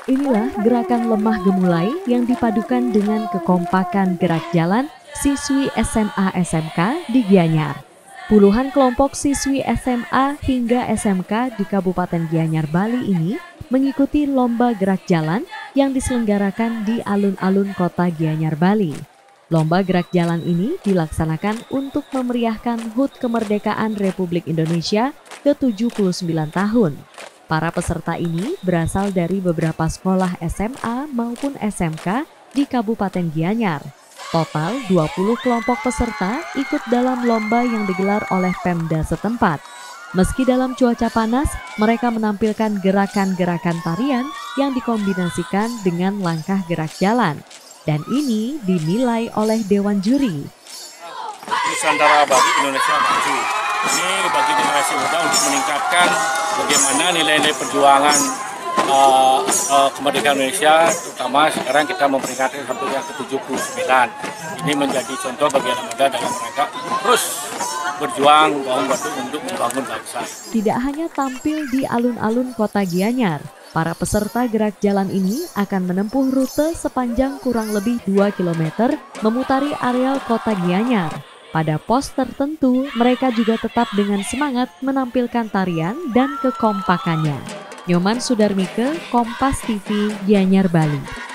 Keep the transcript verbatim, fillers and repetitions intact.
Inilah gerakan lemah gemulai yang dipadukan dengan kekompakan gerak jalan siswi S M A S M K di Gianyar. Puluhan kelompok siswi S M A hingga S M K di Kabupaten Gianyar, Bali ini mengikuti lomba gerak jalan yang diselenggarakan di alun-alun kota Gianyar, Bali. Lomba gerak jalan ini dilaksanakan untuk memeriahkan H U T Kemerdekaan Republik Indonesia ke tujuh puluh sembilan tahun. Para peserta ini berasal dari beberapa sekolah S M A maupun S M K di Kabupaten Gianyar. Total dua puluh kelompok peserta ikut dalam lomba yang digelar oleh Pemda setempat. Meski dalam cuaca panas, mereka menampilkan gerakan-gerakan tarian yang dikombinasikan dengan langkah gerak jalan. Dan ini dinilai oleh Dewan Juri. Nusantara bagi Indonesia maju. Ini bagi generasi muda untuk meningkatkan bagaimana nilai-nilai perjuangan uh, uh, kemerdekaan Indonesia, terutama sekarang kita memperingati sampai yang ke tujuh puluh sembilan. Ini menjadi contoh bagi anak muda dalam rangka terus berjuang batu untuk membangun bangsa. Tidak hanya tampil di alun-alun kota Gianyar, para peserta gerak jalan ini akan menempuh rute sepanjang kurang lebih dua kilometer memutari areal kota Gianyar. Pada pos tertentu, mereka juga tetap dengan semangat menampilkan tarian dan kekompakannya. Nyoman Sudarmike, Kompas T V, Gianyar, Bali.